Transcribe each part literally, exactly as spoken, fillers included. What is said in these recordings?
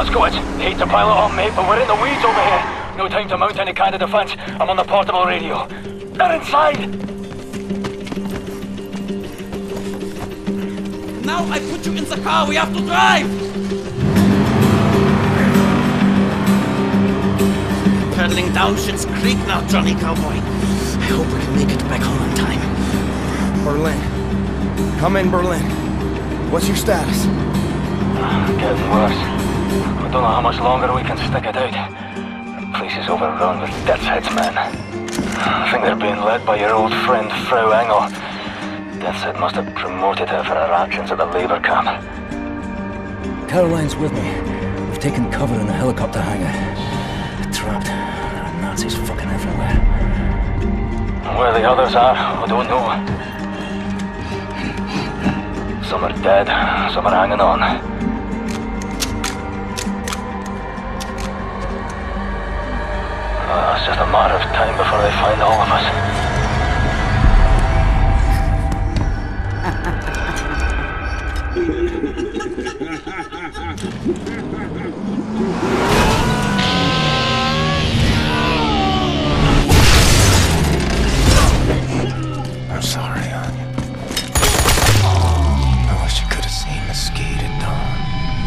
Blazkowicz. Hate to pile it on, mate, but we're in the weeds over here. No time to mount any kind of defense. I'm on the portable radio. They're inside! Now I put you in the car, we have to drive! Pedaling down Schitt's Creek now, Johnny Cowboy. I hope we can make it back home in time. Berlin. Come in, Berlin. What's your status? Getting worse. I don't know how much longer we can stick it out. The place is overrun with Death's Head's men. I think they're being led by your old friend, Frau Engel. Death's Head must have promoted her for her actions at the labor camp. Caroline's with me. We've taken cover in the helicopter hangar. Trapped. There are Nazis fucking everywhere. Where the others are, I don't know. Some are dead, some are hanging on. Uh, it's just a matter of time before they find all of us. I'm sorry, Anya. I wish you could have seen the skate at dawn.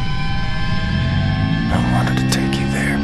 I wanted to take you there.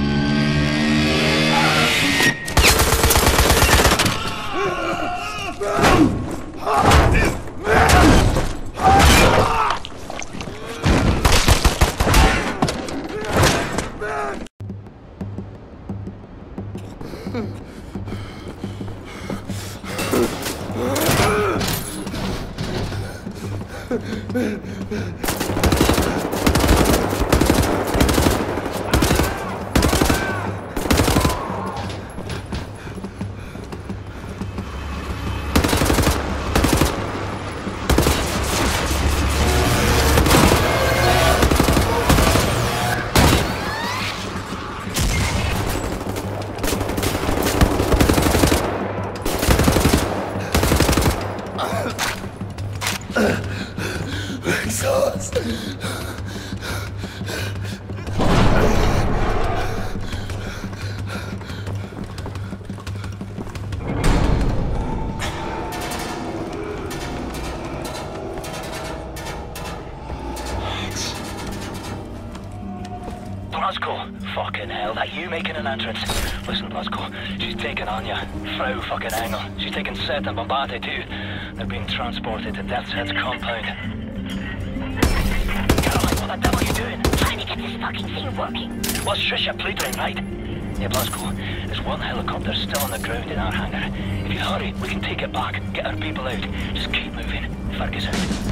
Blazko, fucking hell, that you making an entrance? Listen, Blazko, she's taking Anya, Frau fucking Engel. She's taking Seth and Bombate too. They're being transported to Death's Head's compound. Caroline, what the devil are you doing? Trying to get this fucking thing working. Well, shush your pleading, right? Yeah, Blazko, there's one helicopter still on the ground in our hangar. If you hurry, we can take it back, get our people out. Just keep moving. Fergus out.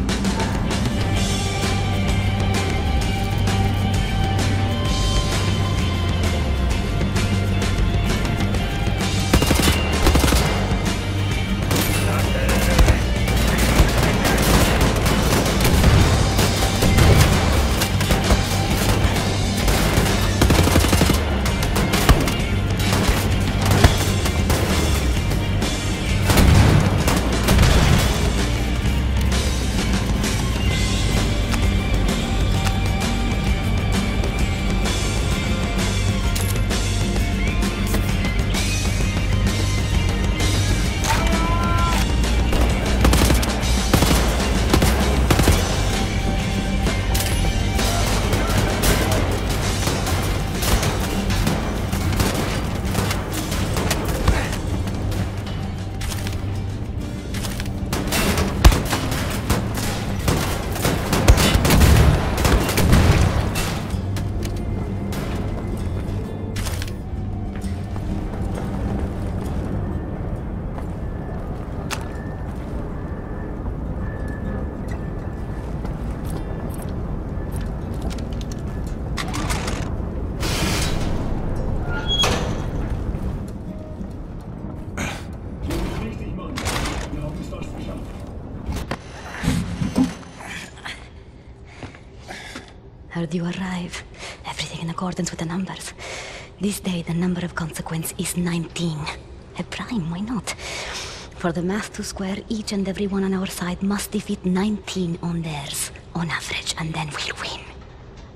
Heard you arrive. Everything in accordance with the numbers. This day, the number of consequence is nineteen. A prime, why not? For the math to square, each and every one on our side must defeat nineteen on theirs, on average, and then we'll win.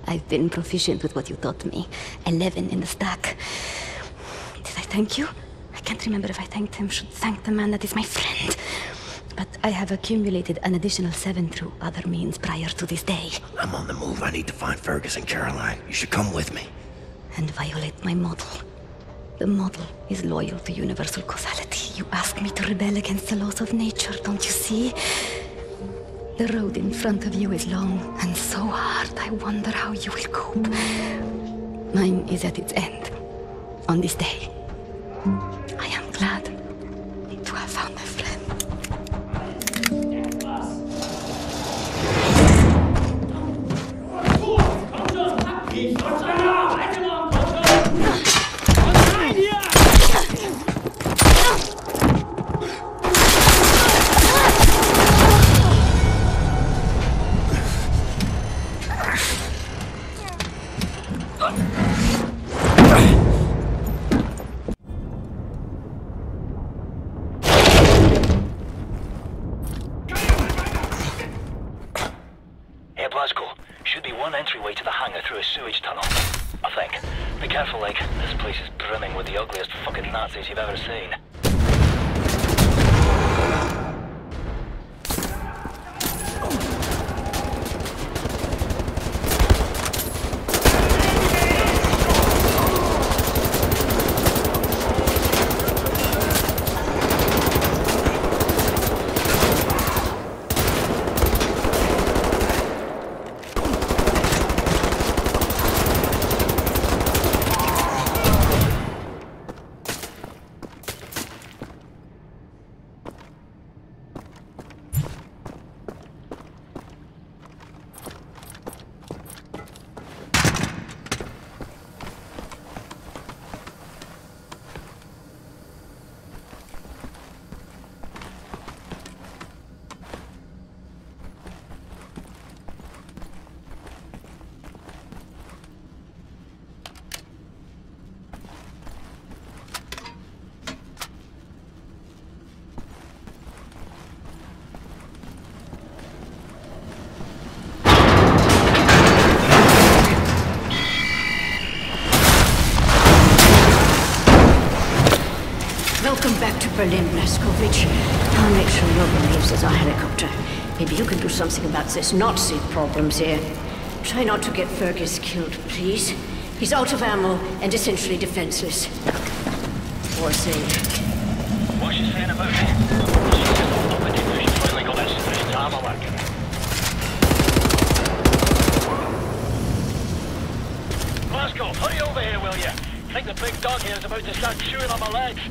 I've been proficient with what you taught me. Eleven in the stack. Did I thank you? I can't remember if I thanked him. Should thank the man that is my friend. But I have accumulated an additional seven through other means prior to this day. I'm on the move. I need to find Fergus and Caroline. You should come with me. And violate my model. The model is loyal to universal causality. You ask me to rebel against the laws of nature, don't you see? The road in front of you is long and so hard. I wonder how you will cope. Mine is at its end. On this day. I am glad to have found a friend. Should be one entryway to the hangar through a sewage tunnel. I think. Be careful, like, this place is brimming with the ugliest fucking Nazis you've ever seen. Welcome back to Berlin, Blazkowicz. I'll make sure Logan leaves as our helicopter. Maybe you can do something about this Nazi problems here. Try not to get Fergus killed, please. He's out of ammo and essentially defenseless. Poor thing. What's she saying about it? She's just up and down. She's finally got that strange armor working. Blazko, hurry over here, will you? I think the big dog here is about to start chewing on my legs.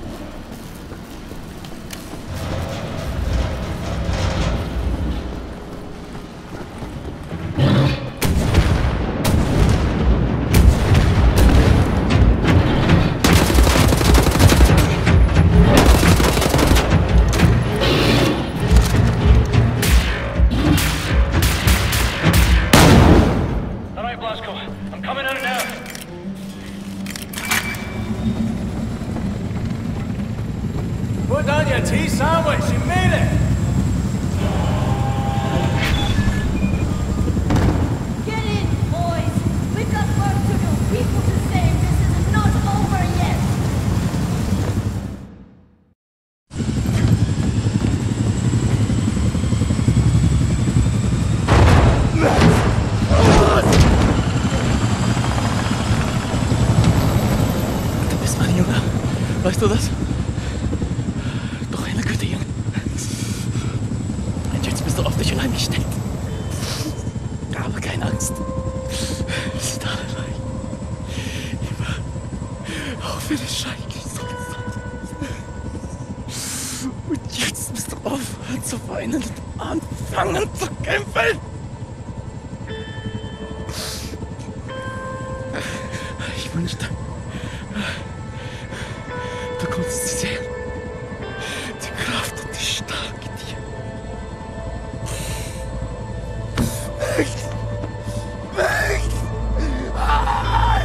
Weißt du das? Doch eine gute Junge. Und jetzt bist du auf dich allein gestellt. Aber keine Angst. Wir sind alle allein. Immer. Auch für den Scheich so gesagt. Und jetzt musst du aufhören zu weinen und anfangen zu kämpfen. Ich wünschte, du konntest sie sehen. Die Kraft und die Stärke dir. Weg! Weg! Ah!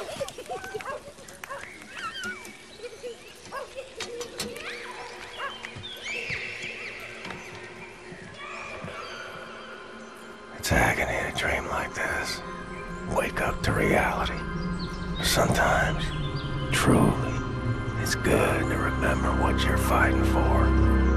It's agony to dream like this. Wake up to reality. Sometimes, truly, it's good to remember what you're fighting for.